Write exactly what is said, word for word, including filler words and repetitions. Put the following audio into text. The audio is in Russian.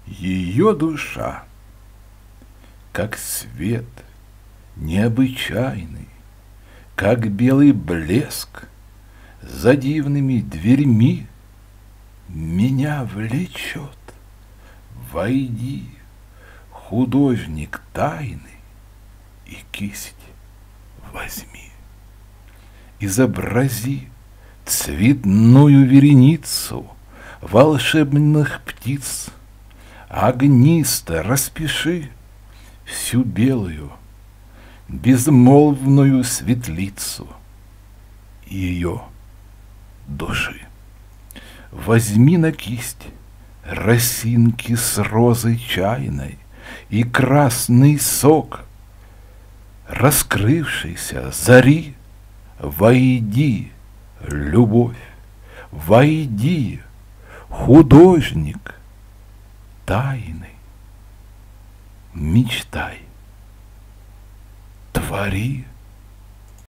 Ее душа, как свет необычайный, как белый блеск за дивными дверьми, меня влечет. Войди, художник тайны, и кисть возьми. Изобрази цветную вереницу волшебных птиц, огнисто распиши всю белую, безмолвную светлицу ее души. Возьми на кисть росинки с розой чайной и красный сок раскрывшейся зари. Войди, любовь, войди, художник тайны, мечтай, твори.